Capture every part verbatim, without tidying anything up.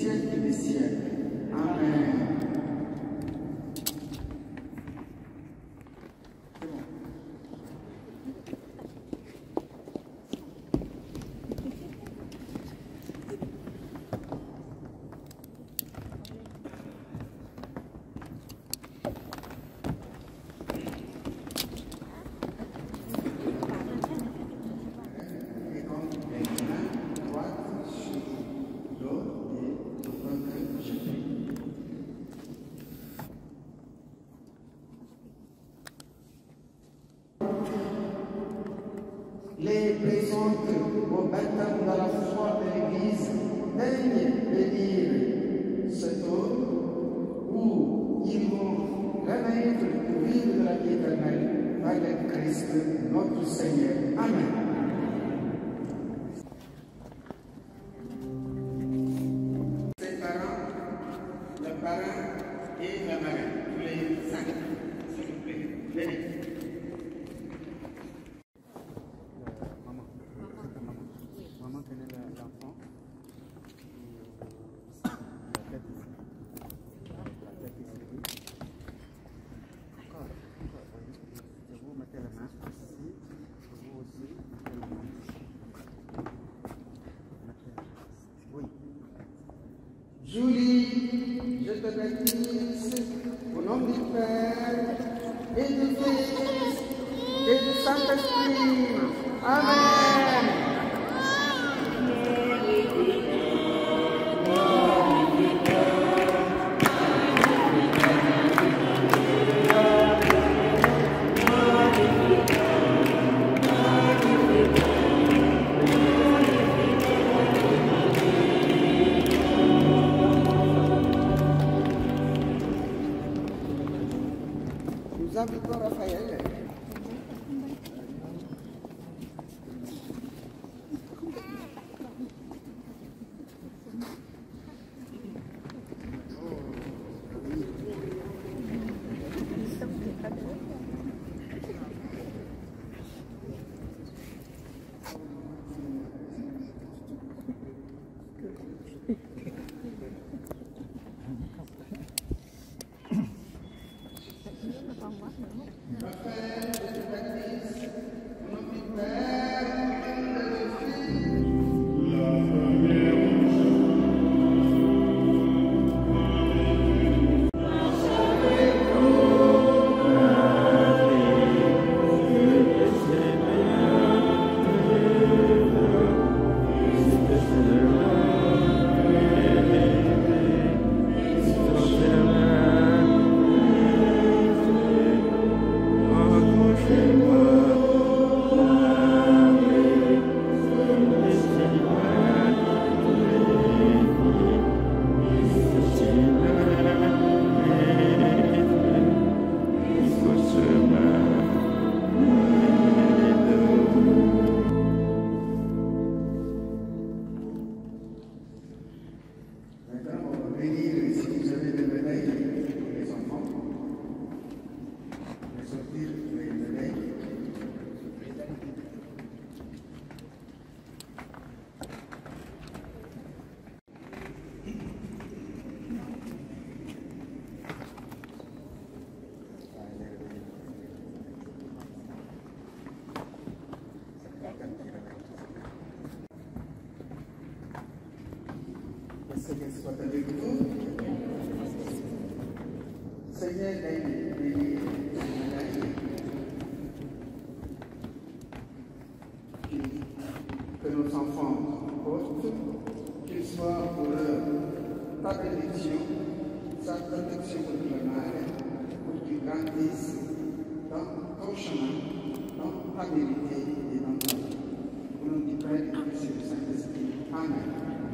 siècles des siècles. Amen. Les présentes au baptême dans la foi de l'Église daignent bénir cet homme où ils vont renaître pour vivre de la vie éternelle par le Christ notre Seigneur. Amen. Ses parents, le parrain et la marraine, tous les cinq, s'il vous plaît. Venez. Julie, je te baptise au nom du Père et du Fils et du Saint-Esprit. Amen. Nous invitons Raphaël. Seigneur soit avec vous. Seigneur, bénis les malades. Que nos enfants portent, qu'ils soient pour leur ta bénédiction, sa protection contre le mal, pour qu'ils grandissent dans ton chemin, dans ta vérité et dans ta vie. Au nom du Père et du Fils et du Saint-Esprit. Amen.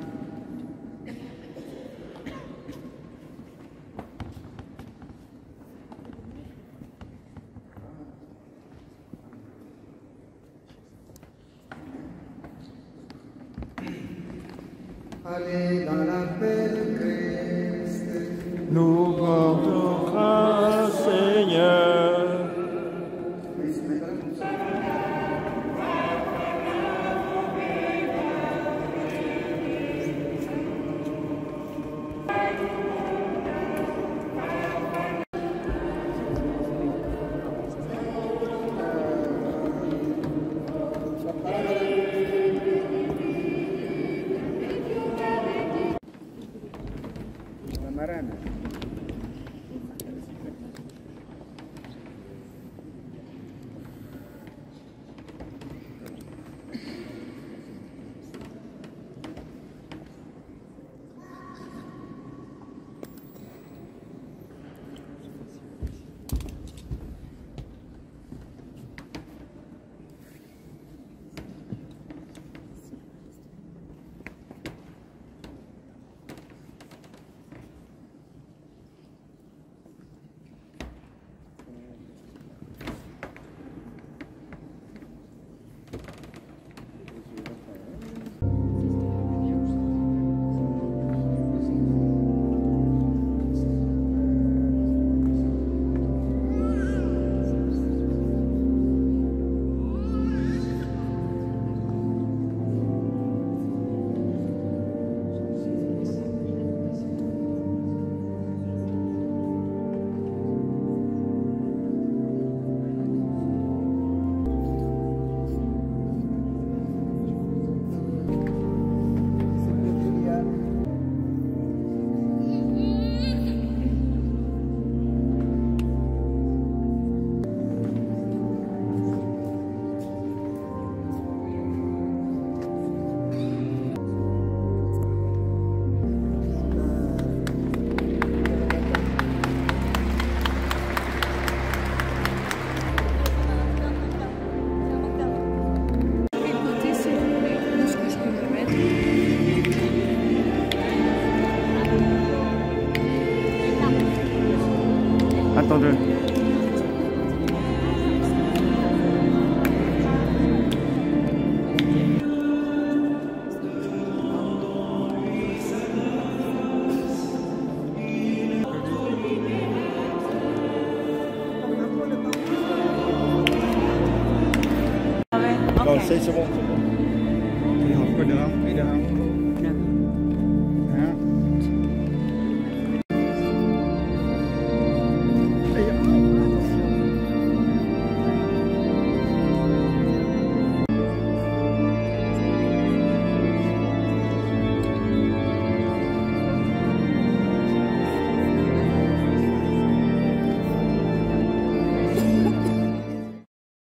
Allez dans la paix de Christ. Nous portons grâce, Seigneur. gambaran. Attends-le. Okay. Non, c'est bon. Il est en train de rentrer.